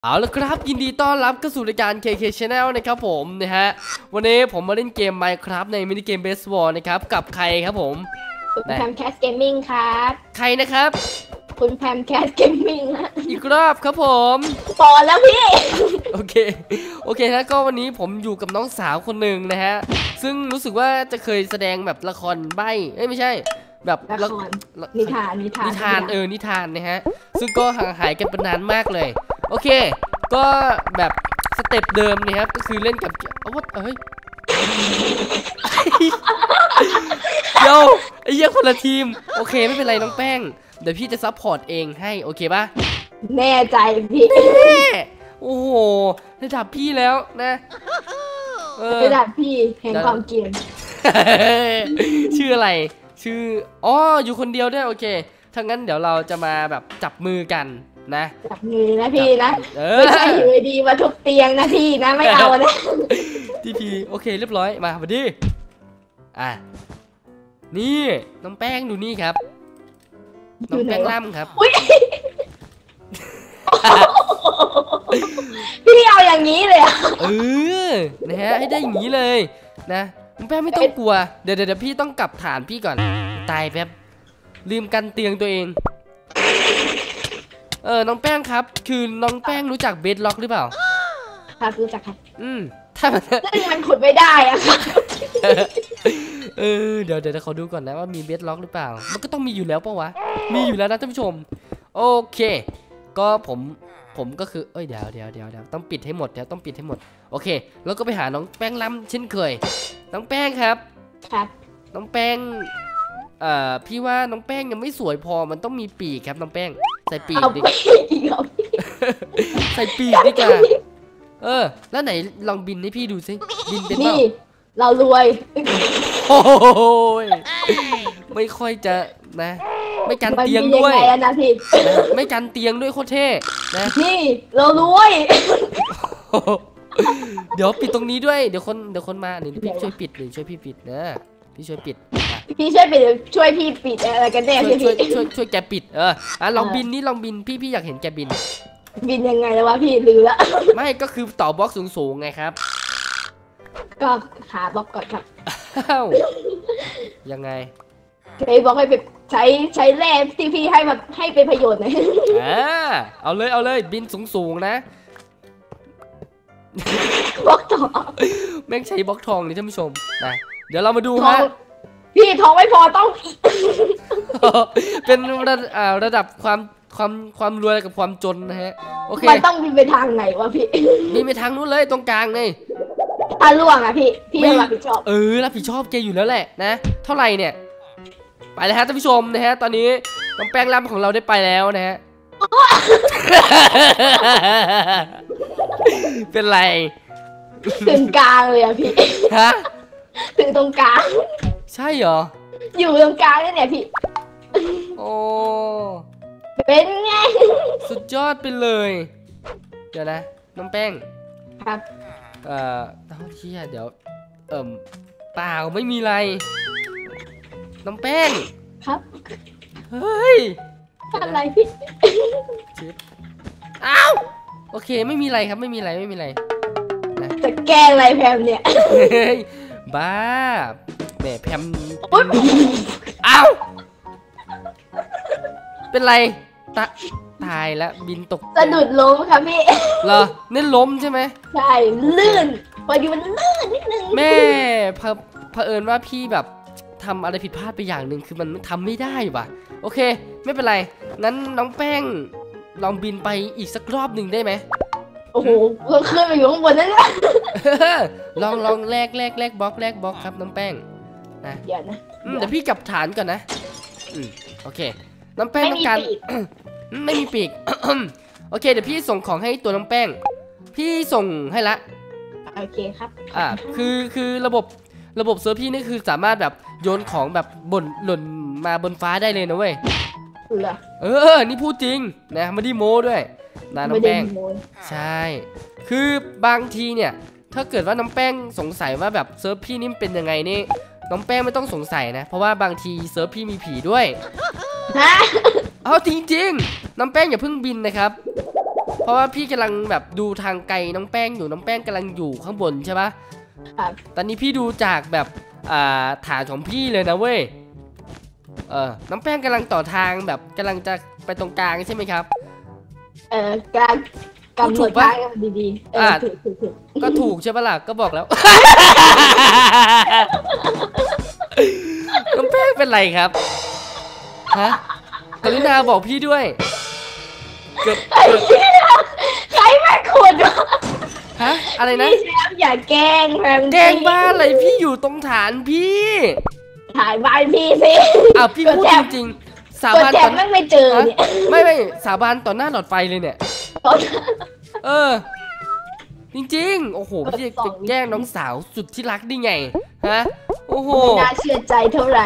เอาละครับยินดีต้อนรับเข้าสู่รายการ KK Channel นะครับผมนะฮะวันนี้ผมมาเล่นเกม Minecraft ในมินิเกม Baseball นะครับกับใครครับผมคุณแพมแคสเกมมิ่งครับใครนะครับคุณแพมแคสเกมมิ่งนะอีกรอบครับผมพอแล้วพี่โอเคนะก็วันนี้ผมอยู่กับน้องสาวคนหนึ่งนะฮะซึ่งรู้สึกว่าจะเคยแสดงแบบละครใบ้ไม่ใช่แบบละครนิทานนิทานนะฮะซึ่งก็ห่างหายกันเป็นนานมากเลยโอเคก็แบบสเต็ปเดิมนะครับก็คือเล่นกับเฮ้ยเดี๋ยวไอ้เหี้ยคนละทีมโอเคไม่เป็นไรน้องแป้งเดี๋ยวพี่จะซัพพอร์ตเองให้โอเคป่ะแน่ใจพี่โอ้โหระดับพี่แล้วนะระดับพี่แห่งความเกรียนชื่ออะไรชื่ออ๋ออยู่คนเดียวด้วยโอเคถ้างั้นเดี๋ยวเราจะมาแบบจับมือกันนะจับมือนะพี่นะไม่ใช่อยู่ดีมาทุบเตียงนะพี่นะไม่เอานะทีพีโอเคเรียบร้อยมาพอดีนี่น้องแป้งดูนี่ครับน้องแป้งล่ำครับพี่เอาอย่างนี้เลยนะฮะให้ได้อย่างนี้เลยนะน้องแป้งไม่ต้องกลัวเดี๋ยวพี่ต้องกลับฐานพี่ก่อนตายแป๊บลืมกันเตียงตัวเองน้องแป้งครับคือน้องแป้งรู้จักเบดล็อกหรือเปล่าครับรู้จักครับถ้ามันขุดไม่ได้อะค่ะเดี๋ยวเขาดูก่อนนะว่ามีเบดล็อกหรือเปล่ามันก็ต้องมีอยู่แล้วปะวะมีอยู่แล้วนะท่านผู้ชมโอเคก็ผมก็คือเดี๋ยวต้องปิดให้หมดต้องปิดให้หมดโอเคแล้วก็ไปหาน้องแป้งล้ำเช่นเคยน้องแป้งครับน้องแป้งพี่ว่าน้องแป้งยังไม่สวยพอมันต้องมีปีกครับน้องแป้งใส่ปีกดิใส่ปีกดิจ้ะแล้วไหนลองบินให้พี่ดูสิบินเป็นเปล่าเรารวยโอ้ยไม่ค่อยจะนะไม่กันเตียงด้วยนะพี่ไม่กันเตียงด้วยโคตรเท่นะพี่เรารวยเดี๋ยวปิดตรงนี้ด้วยเดี๋ยวคนมาเดี๋ยวพี่ช่วยปิดช่วยพี่ปิดนะพี่ช่วยปิดพี่ช่วยปิดช่วยพี่ปิดอะไรกันแน่ช่วยแกปิดลองบินนี่ลองบินพี่อยากเห็นแกบินยังไงแล้ววะพี่ลืมละไม่ก็คือต่อบล็อกสูงไงครับก็หาบล็อกก่อนครับยังไงใช้บล็อกให้ไปใช้แร่ที่พี่ให้มาให้เป็นประโยชน์หน่อยเอาเลยบินสูงนะบล็อกทองแม่งใช้บล็อกทองนี่ท่านผู้ชมนะเดี๋ยวเรามาดูฮะพี่ทองไม่พอต้องเป็นระดับความรวยกับความจนนะฮะโอเคมันต้องบินไปทางไหนวะพี่บินไปทางนู้นเลยตรงกลางเลยถ้าล่วงอะพี่รับผิดชอบรับผิดชอบแกอยู่แล้วแหละนะเท่าไหร่เนี่ยไปเลยฮะท่านผู้ชมนะฮะตอนนี้น้องแป้งล่ำของเราได้ไปแล้วนะฮะเป็นไรถึงกลางเลยอะพี่ถึงตรงกลางใช่เหรออยู่ตรงกลางนี่เนี่ยพี่โอ้เป็นไงสุดยอดไปเลยเดี๋ยวนะน้องแป้งครับเที่ยเดี๋ยวเปล่าไม่มีอะไรน้องแป้งครับเฮ้ยอะไรพี่อ้าวโอเคไม่มีอะไรครับไม่มีอะไรนะจะแก้อะไรแพมเนี่ยบ้าแหมแพมอ้าวเป็นไรตายแล้วบินตกสะดุดล้มค่ะพี่เหรอเน้นล้มใช่ไหมใช่ลื่นพอดีมันลื่นนิดนึงแม่เผอิญว่าพี่แบบทำอะไรผิดพลาดไปอย่างหนึ่งคือมันทำไม่ได้ว่ะโอเคไม่เป็นไรงั้นน้องแป้งลองบินไปอีกสักรอบหนึ่งได้ไหมโอ้โหเราขึ้นไปอยู่ข้างบนนั่นแหละลองแลกบล็อกครับน้องแป้งนะเดี๋ยวพี่กลับฐานก่อนนะโอเคน้องแป้งต้องการไม่มีปีกโอเคเดี๋ยวพี่ส่งของให้ตัวน้องแป้งพี่ส่งให้ละโอเคครับคือระบบเซิร์ฟพี่นี่คือสามารถแบบโยนของแบบหล่นมาบนฟ้าได้เลยนะเว้ยนี่พูดจริงนะไม่ได้โม้ด้วยนะน้องแป้งใช่คือบางทีเนี่ยถ้าเกิดว่าน้องแป้งสงสัยว่าแบบเซิร์ฟพี่นี่เป็นยังไงนี่น้องแป้งไม่ต้องสงสัยนะเพราะว่าบางทีเซิร์ฟพี่มีผีด้วยเอาจริงๆน้องแป้งอย่าเพิ่งบินนะครับเพราะว่าพี่กำลังแบบดูทางไกลน้องแป้งอยู่น้องแป้งกำลังอยู่ข้างบนใช่ปะตอนนี้พี่ดูจากแบบฐานของพี่เลยนะเว้ยน้องแป้งกำลังต่อทางแบบกำลังจะไปตรงกลางใช่ไหมครับการกำหนดทางดีๆถูกก็ถูกใช่ปะล่ะก็บอกแล้ว น้องแป้งเป็นไรครับฮะกรุณาบอกพี่ด้วยเกิดใครแม่ขุดฮะอะไรนะพี่แซมอย่าแกล้งแกล้งบ้านอะไรพี่อยู่ตรงฐานพี่ถ่ายบ้านพี่สิพี่พูดจริงๆสาบานตอนไม่เจอเนี่ยไม่สาบานต่อหน้าหลอดไฟเลยเนี่ยจริงๆโอ้โหพี่จะแกล้งน้องสาวสุดที่รักได้ไงฮะโอ้โหน่าเชื่อใจเท่าไหร่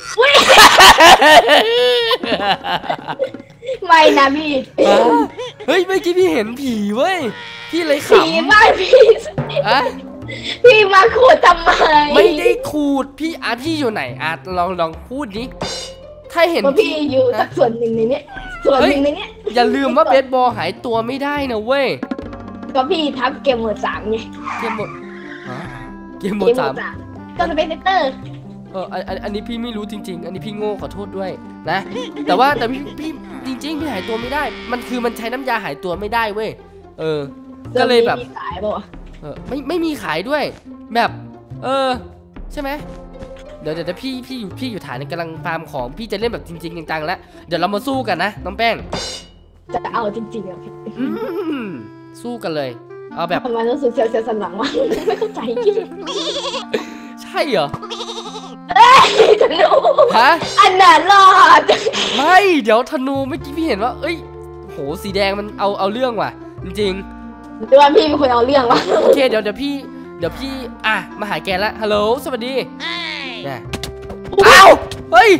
ไม่นะพี่เฮ้ยเมื่อกี้พี่เห็นผีเว้ยพี่เลยขำผีบ้านพี่มาขูดทำไมไม่ได้ขูดพี่พี่อยู่ไหนลองพูดดิถ้าเห็นพี่อยู่สักส่วนหนึ่งในนี้ส่วนหนึ่งในนี้อย่าลืมว่าเบสบอลหายตัวไม่ได้นะเว้ยก็พี่ทับเกมโหมด 3ไงเกมโหมด 3 ก็จะเป็นเซตเตอร์อันนี้พี่ไม่รู้จริงๆอันนี้พี่โง่ขอโทษด้วยนะแต่พี่จริงๆพี่หายตัวไม่ได้มันใช้น้ำยาหายตัวไม่ได้เว้ยก็เลยแบบขายป่ะไม่มีขายด้วยแบบใช่ไหมเดี๋ยวพี่อยู่ฐานกำลังฟาร์มของพี่จะเล่นแบบจริงๆจังๆแล้วเดี๋ยวเรามาสู้กันนะน้องแป้งจะเอาจริงๆอ่ะพี่สู้กันเลยเอาแบบทำไมรู้สึกเสียวสันหลังวะไม่เข้าใจใช่เหรอธนูฮะอันนั้นรอดไม่เดี๋ยวธนูเมื่อกี้พี่เห็นว่าโหสีแดงมันเอาเรื่องว่ะจริงๆดูว่าพี่เป็นคนเอาเรื่องวะโอเคเดี๋ยวพี่มาหาแกแล้วฮัลโหลสวัสดีเนี่ยอ้าวเฮ้ย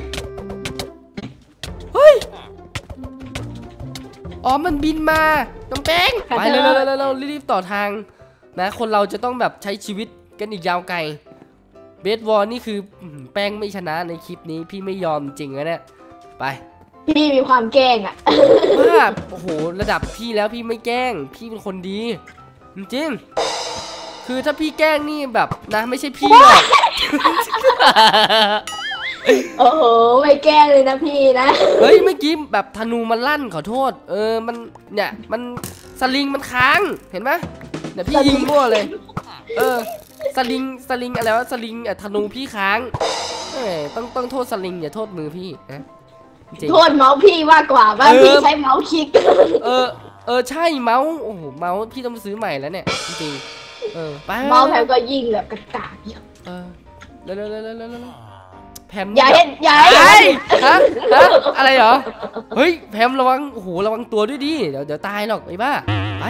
อ๋อมันบินมาน้องแป้งไปเรารีบต่อทางนะคนเราจะต้องแบบใช้ชีวิตกันอีกยาวไกลเบสบอลนี่คือแป้งไม่ชนะในคลิปนี้พี่ไม่ยอมจริงนะเนี่ยไปพี่มีความแกล้งว่าโอ้โหระดับพี่แล้วพี่ไม่แกล้งพี่เป็นคนดีจริงคือถ้าพี่แกล้งนี่แบบนะไม่ใช่พี่หรอกโอ้โหไม่แกล้งเลยนะพี่นะเฮ้ยเมื่อกี้แบบธนูมันลั่นขอโทษมันเนี่ยมันสลิงมันค้างเห็นไหมเดี๋ยวพี่ยิงมั่วเลยสลิงอะไรวะสลิงธนูพี่ค้างต้องโทษสลิงอย่าโทษมือพี่นะโทษเมาส์พี่มากกว่าว่าพี่ใช้เมาส์คลิกใช่เมาส์โอ้โหเมาส์พี่ต้องซื้อใหม่แล้วเนี่ยจริงไปเมาส์แพมก็ยิงแบบกระตากเร็วแพมอย่าเห็นฮะอะไรเหรอเฮ้ยแพมระวังโอ้โหระวังตัวด้วยดิเดี๋ยวตายหรอกไอ้บ้าไป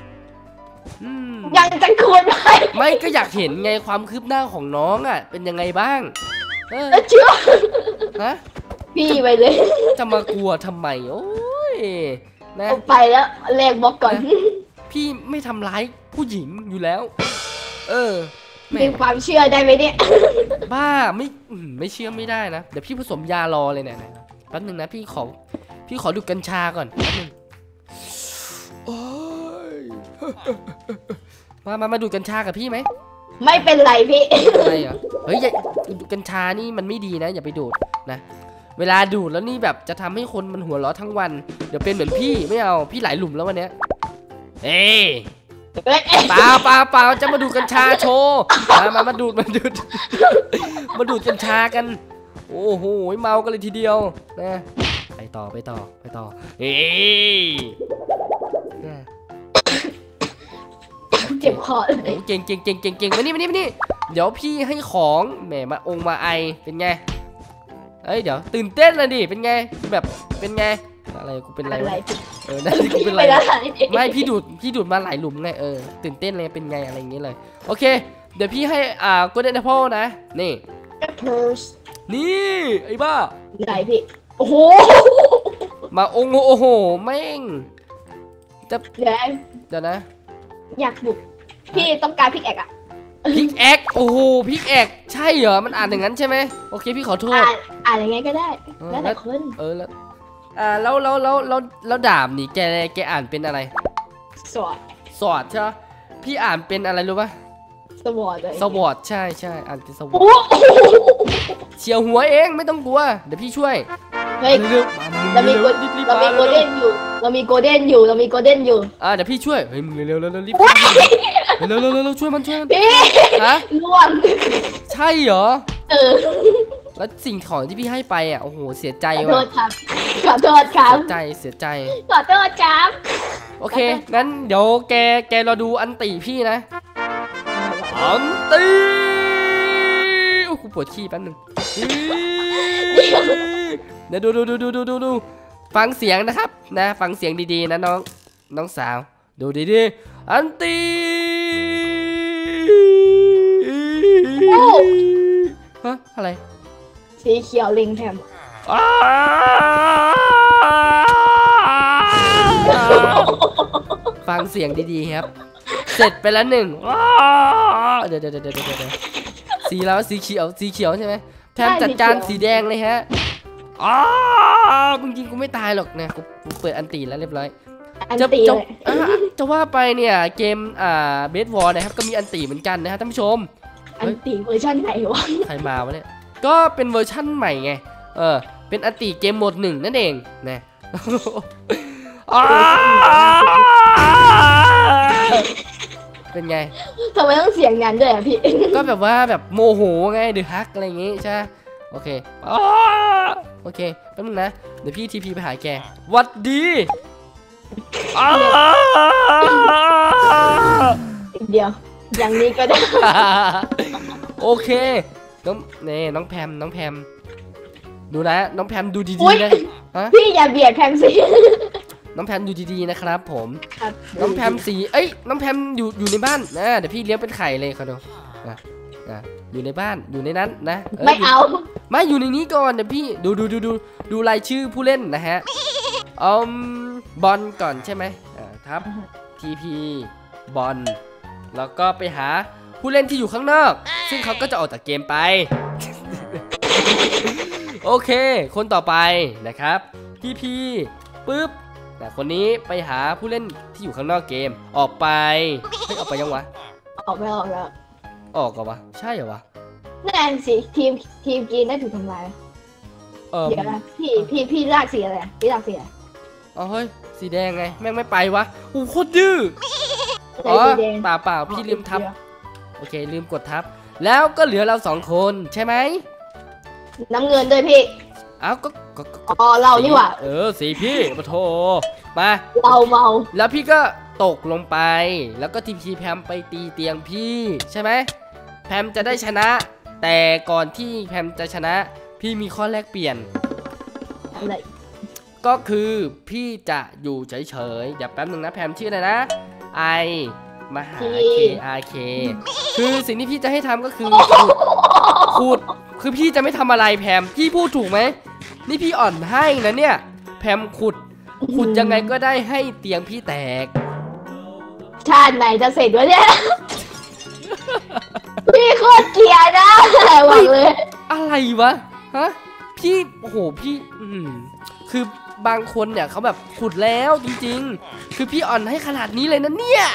ยังจะควรไม่ก็อยากเห็นไงความคืบหน้าของน้องอ่ะเป็นยังไงบ้างเชื่อฮะพี่ไปเลยจะมากลัวทำไมโอ้ยนะไปแล้วแลกบล็อกก่อนพี่ไม่ทำร้ายผู้หญิงอยู่แล้วมีความเชื่อได้ไหมเนี่ยบ้าไม่เชื่อไม่ได้นะเดี๋ยวพี่ผสมยารอเลยเนี่ยแป๊บนึงนะพี่ขอดูกัญชาก่อนแป๊บนึงมาดูกัญชากับพี่ไหมไม่เป็นไรพี่อะไรเหรอเฮ้ยกัญชานี่มันไม่ดีนะอย่าไปดูดนะเวลาดูดแล้วนี่แบบจะทำให้คนมันหัวเราะทั้งวันเดี๋ยวเป็นเหมือนพี่ไม่เอาพี่หลายหลุมแล้ววันเนี้ยเปล่าจะมาดูดกัญชาโชว์มาดูดกัญชากันโอ้โหเมากันเลยทีเดียวนะไปต่อเจ็บคอเก่งมานี่เดี๋ยวพี่ให้ของแหมมาไอเป็นไงเดี๋ยวตื่นเต้นเลยดิเป็นไงแบบเป็นไงอะไรกูเป็นอะไรนั่นกูเป็นอะไรไม่พี่ดูดมาหลายหลุมไงตื่นเต้นเลยเป็นไงอะไรอย่างเงี้ยเลยโอเคเดี๋ยวพี่ให้Golden Appleนะนี่ไอ้บ้าไหนพี่โอ้โหมาโอ้โหแม่งจะเดี๋ยวนะอยากบุกพี่ต้องการพิกแอกพิกแอกโอ้โหพิกแอกใช่เหรอมันอ่านอย่างนั้นใช่ไหมโอเคพี่ขอโทษอ่านยังไงก็ได้แล้วแต่คนแล้วดาบนี่แกอ่านเป็นอะไรสวอตสวอตใช่ไหมพี่อ่านเป็นอะไรรู้ป่ะสวอตเลยสวอตใช่อ่านเป็นสวอตโอ้เฉียวหัวเองไม่ต้องกลัวเดี๋ยวพี่ช่วยเฮ้ยเร็วๆเรามีโกรีบเรามีโกลเด้นอยู่เรามีโกลเด้นอยู่เดี๋ยวพี่ช่วยเฮ้ยมึงเร็วรีบเร็วช่วยมันพี่ฮะล่วงใช่เหรอแล้วสิ่งของที่พี่ให้ไปอ่ะโอ้โหเสียใจขอโทว่ะษครับขอโทษครับเสียใจขอโทษครับโอเคงั้นเดี๋ยวแกรอดูอันติพี่นะอันติโอ้โหปวดขี้แป๊บนึงเดี๋ยวดูฟังเสียงนะครับนะฟังเสียงดีๆนะน้องสาวดูดีๆอันติฮะอะไรสีเขียวลิงแถมฟังเสียงดีๆครับ เสร็จไปแล้วหนึ่งเดี๋ยวสีแล้วสีเขียวใช่ไหมแถมจัดการสีแดงเลยฮะจริงๆกูไม่ตายหรอกนะกูเปิดอันตีแล้วเรียบร้อยอันตีเลยจะว่าไปเนี่ยเกมเบสวอลนะครับก็มีอันตีเหมือนกันนะครับท่านผู้ชมอันตีเวอร์ชันไหนวะใครมาวะเนี่ยก็เป็นเวอร์ชั่นใหม่ไงเป็นอันตีเกมโหมด1นั่นเองนะเป็นไงทำไมต้องเสียงนั้นด้วยอ่ะพี่ก็แบบว่าแบบโมโหไงเดือดฮักอะไรอย่างงี้ใช่โอเคโอเคแป๊บนึงนะเดี๋ยวพี่ทีพีไปหาแกวัดดีเดียวอย่างนี้ก็ได้โอเคน้องแพมดูนะน้องแพมดูดีๆนะฮะพี่อย่าเบียดแพมสิน้องแพมดูดีๆนะครับผมครับน้องแพมน้องแพมอยู่ในบ้านนะเดี๋ยวพี่เลี้ยงเป็นไข่เลยเขาดูอยู่ในบ้านอยู่ในนั้นนะไม่เอามาอยู่ในนี้ก่อนเดี๋ยวพี่ดูรายชื่อผู้เล่นนะฮะบอลก่อนใช่ไหมทับ TP บอลแล้วก็ไปหาผู้เล่นที่อยู่ข้างนอกซึ่งเขาก็จะออกจากเกมไป โอเคคนต่อไปนะครับ TP ปึ๊บแต่คนนี้ไปหาผู้เล่นที่อยู่ข้างนอกเกมออกไปเฮ้ยออกไปยังวะออกแล้วออกกันวะใช่เหรอวะแน่นสิทีมจีนได้ถูกทำลายเดี๋ยวนะพี่ลากสีอะไรพี่ลากสีอะไรเฮ้ยสีแดงไงแม่งไม่ไปวะโอ้โคตรดื้อเปล่าพี่ลืมทับโอเคลืมกดทับแล้วก็เหลือเรา2คนใช่ไหมน้ำเงินด้วยพี่อ้าวก็เรานี่หว่าสีพี่มาโทมาเราเมาแล้วพี่ก็ตกลงไปแล้วก็ทีพีแพมไปตีเตียงพี่ใช่ไหมแพมจะได้ชนะแต่ก่อนที่แพมจะชนะพี่มีข้อแลกเปลี่ยนอะไรก็คือพี่จะอยู่เฉยๆเดี๋ยวแป๊บนึงนะแพมชื่ออะไรนะไอมาหา KRK คือสิ่งที่พี่จะให้ทำก็คือขุดคือพี่จะไม่ทำอะไรแพมพี่พูดถูกไหมนี่พี่อ่อนให้นะเนี่ยแพมขุดยังไงก็ได้ให้เตียงพี่แตกชาติไหนจะเสร็จวะเนี่ย พี่โคตรเกลียดนะบอกเลยอะไรวะฮะพี่โอ้โหพี่คือบางคนเนี่ยเขาแบบขุดแล้วจริงๆคือพี่อ่อนให้ขนาดนี้เลยนะเนี่ย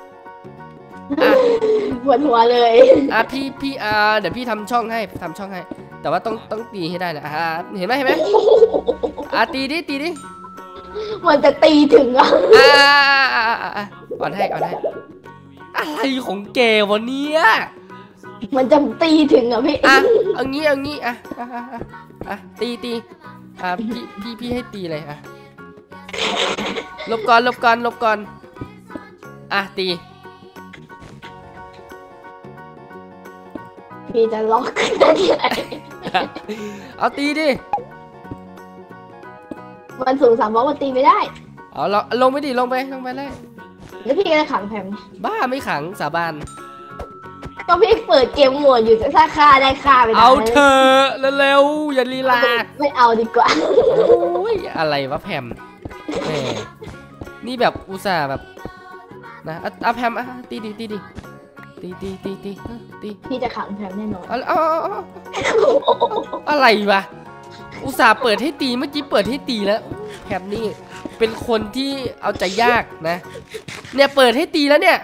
ปวดหัวเลยพี่เดี๋ยวพี่ทำช่องให้แต่ว่าต้องตีให้ได้นะเห็นไหมตีดิมันจะตีถึงอ่ะอ่อนให้อะไรของแกวะเนี่ยมันจะตีถึงอ่ะพี่เอางี้ตีพี่ให้ตีเลยลบก่อนตีพี่จะล็อกได้ยังไงเอาตีดิมันสูง3 บล็อกมันตีไม่ได้ลงไปดิลงไปเลยแล้วพี่จะขังแผมบ้าไม่ขังสาบานก็พี่เปิดเกมโหมดอยู่จะถ้าฆ่าได้ฆ่าไปเอาเธอเร็วๆอย่าลีลาไม่เอาดีกว่าโอ้ยอะไรวะแพมนี่แบบอุตส่าห์แบบนะแพมตีพี่จะขังแผมแน่นอนอะไรวะอุตส่าห์เปิดให้ตีเมื่อกี้เปิดให้ตีแล้วแพมนี่เป็นคนที่เอาใจยากนะเนี่ยเปิดให้ตีแล้วเนี่ย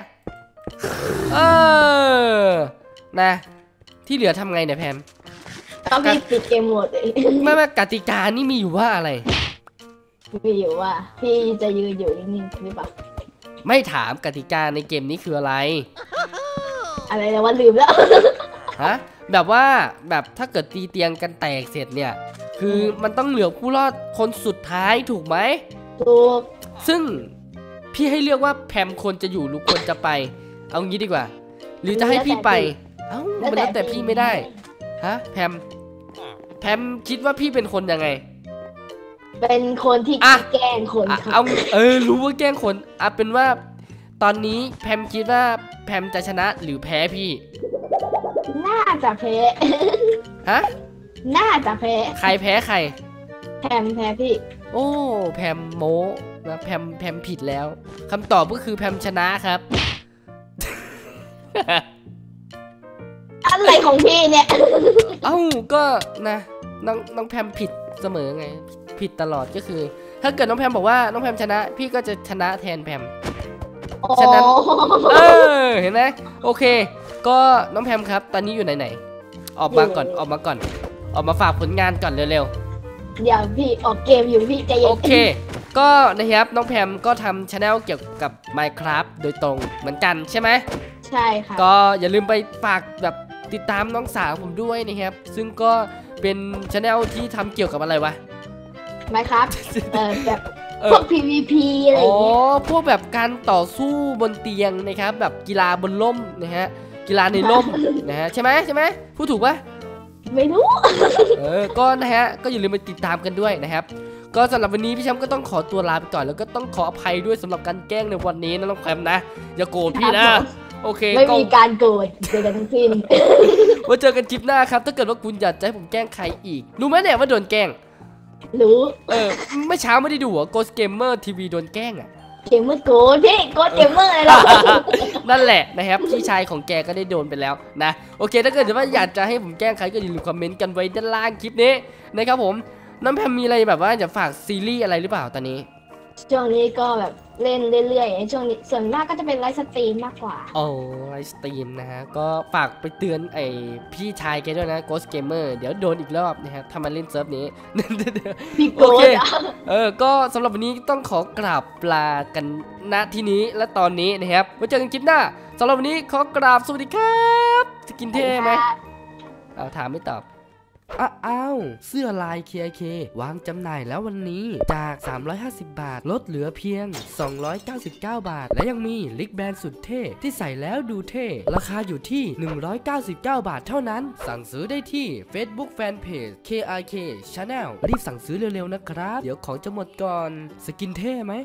นะที่เหลือทำไงเนี่ยแพมก็พี่ปิดเกมหมดเลยไม่กติกานี่มีอยู่ว่าอะไรมีอยู่ว่าพี่จะยืนอยู่นิ่งๆหรือเปล่าไม่ถามกติกาในเกมนี้คืออะไรอะไรนะว่าลืมแล้วฮะแบบว่าแบบถ้าเกิดตีเตียงกันแตกเสร็จเนี่ยคือมันต้องเหลือผู้รอดคนสุดท้ายถูกไหมถูกซึ่งพี่ให้เลือกว่าแพมควรจะอยู่หรือควรจะไปเอางี้ดีกว่าหรือจะให้พี่ไปเอ้ามันแล้วแต่พี่ไม่ได้ฮะแพมคิดว่าพี่เป็นคนยังไงเป็นคนที่แกล้งคนเอารู้ว่าแกล้งคนเป็นว่าตอนนี้แพมคิดว่าแพมจะชนะหรือแพ้พี่น่าจะแพ้ฮะน่าจะแพ้ใครแพ้ใครแพ้พี่โอ้แพมโมนะแพมผิดแล้วคำตอบก็คือแพมชนะครับอะไรของพี่เนี่ยเอ้าก็นะน้องแพมผิดเสมอไงผิดตลอดก็คือถ้าเกิดน้องแพมบอกว่าน้องแพมชนะพี่ก็จะชนะแทนแพมฉะนั้นเห็นไหมโอเคก็น้องแพมครับตอนนี้อยู่ไหนออกมาก่อนออกมาฝากผลงานก่อนเร็วๆเดี๋ยวพี่ออกเกมอยู่พี่ใจเย็นโอเคก็นะครับน้องแพมก็ทำช anel เกี่ยวกับ Minecraft โดยตรงเหมือนกันใช่ไหมใช่ค่ะก็อย่าลืมไปฝากแบบติดตามน้องสาวผมด้วยนะครับซึ่งก็เป็นช anel ที่ทำเกี่ยวกับอะไรวะ Minecraft แบบพวก PVP อะไรอย่างเงี้ยพวกแบบการต่อสู้บนเตียงนะครับแบบกีฬาบนร่มนะฮะกีฬาในร่มนะฮะใช่ไหมพูดถูกปะไม่รู้ก็นะฮะก็อย่าลืมไปติดตามกันด้วยนะครับก็สำหรับวันนี้พี่แชมป์ก็ต้องขอตัวลาไปก่อนแล้วก็ต้องขออภัยด้วยสำหรับการแกล้งในวันนี้นะน้องแพมนะอย่าโกรธพี่นะโอเคไม่มีการโกรธเจอกันทั้งสิ้นไว้เจอกันคลิปหน้าครับถ้าเกิดว่าคุณอยากจะให้ผมแกล้งใครอีกรู้ไหมเนี่ยว่าโดนแกล้งรู้เมื่อเช้าไม่ได้ดูเหรอ Ghost Gamer TV โดนแกล้งอ่ะเกมเมอร์โกพี่โกเกมเมอร์อะไรหรอนั่นแหละนะครับพี่ชายของแกก็ได้โดนไปแล้วนะโอเคถ้าเกิดว่าอยากจะให้ผมแกล้งใครก็อย่าลืมคอมเมนต์กันไว้ด้านล่างคลิปนี้นะครับผมน้องแพมมีอะไรแบบว่าจะฝากซีรีส์อะไรหรือเปล่าตอนนี้ช่วงนี้ก็แบบเล่นเรื่อยๆช่วงนี้ส่วนมากก็จะเป็นไลฟ์สตรีมมากกว่าโอ้ไลฟ์สตรีมนะฮะก็ฝากไปเตือนพี่ชายแกด้วยนะ Ghost Gamer เดี๋ยวโดนอีกรอบนะฮะถ้ามาเล่นเซิร์ฟนี้โอเคก็สำหรับวันนี้ต้องขอกราบลากันณที่นี้และตอนนี้นะครับไว้เจอกันคลิปหน้าสำหรับวันนี้ขอกราบสวัสดีครับจะกินเท่ไหมถามไม่ตอบอ้าวเสื้อลาย KK วางจำหน่ายแล้ววันนี้จาก350 บาทลดเหลือเพียง299 บาทและยังมีลิกแบนสุดเท่ที่ใส่แล้วดูเท่ราคาอยู่ที่199 บาทเท่านั้นสั่งซื้อได้ที่ Facebook Fanpage KRK Channel รีบสั่งซื้อเร็วๆนะครับเดี๋ยวของจะหมดก่อนสกินเท่ไหม